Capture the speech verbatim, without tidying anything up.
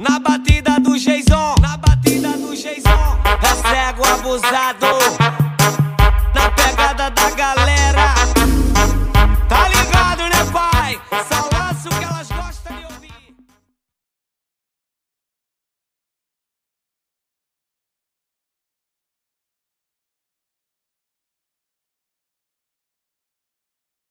Na batida do Jason, na batida do Jason, é cego abusado. Na pegada da galera, tá ligado, né, pai? Só lança o que ela